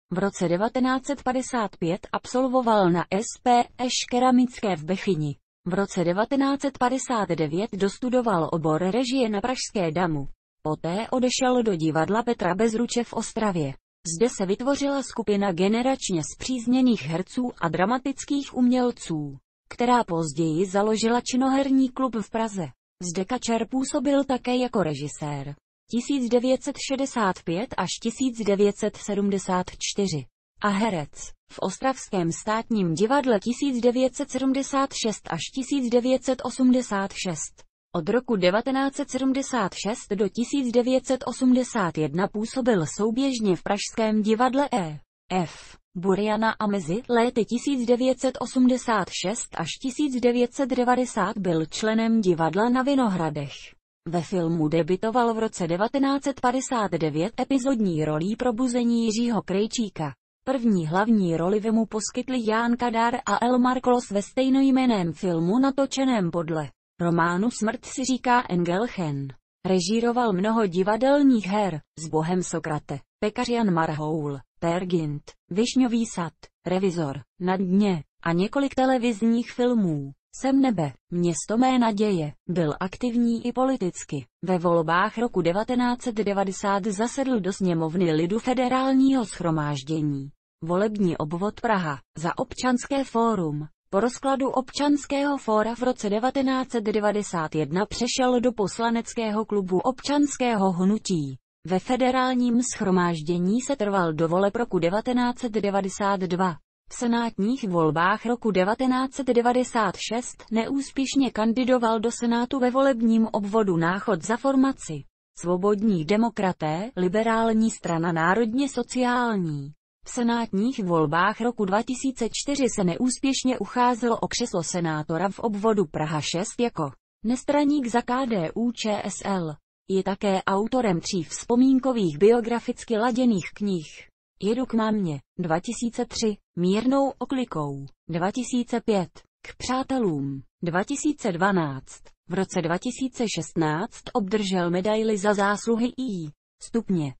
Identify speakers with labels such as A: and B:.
A: V roce 1955 absolvoval na SPŠ keramické v Bechyni. V roce 1959 dostudoval obor režie na pražské Damu. Poté odešel do divadla Petra Bezruče v Ostravě. Zde se vytvořila skupina generačně spřízněných herců a dramatických umělců, která později založila činoherní klub v Praze. Zde Kačer působil také jako režisér. 1965 až 1974. A herec. V Ostravském státním divadle 1976 až 1986. Od roku 1976 do 1981 působil souběžně v pražském divadle E.F. Buriana a mezi léty 1986 až 1990 byl členem divadla na Vinohradech. Ve filmu debutoval v roce 1959 epizodní rolí Probuzení Jiřího Krejčíka. První hlavní roli mu poskytli Jan Kadar a Elmar Klos ve stejnojmenném filmu natočeném podle románu Smrt si říká Engelchen. Režíroval mnoho divadelních her, s Bohem Sokrate, Pekař Jan Marhoul, Peer Gynt, Višňový sad, Revizor, Na dně, a několik televizních filmů. Jsem nebe, Město mé naděje. Byl aktivní i politicky. Ve volbách roku 1990 zasedl do sněmovny lidu Federálního shromáždění. Volební obvod Praha, za Občanské fórum. Po rozkladu Občanského fóra v roce 1991 přešel do poslaneckého klubu Občanského hnutí. Ve Federálním shromáždění se trval do voleb roku 1992. V senátních volbách roku 1996 neúspěšně kandidoval do Senátu ve volebním obvodu Náchod za formaci Svobodní demokraté, Liberální strana národně sociální. V senátních volbách roku 2004 se neúspěšně ucházel o křeslo senátora v obvodu Praha 6 jako nestraník za KDU-ČSL. Je také autorem 3 vzpomínkových biograficky laděných knih. Jedu k mámě, 2003, Mírnou oklikou, 2005, K přátelům, 2012. V roce 2016 obdržel medaili za zásluhy I. stupně.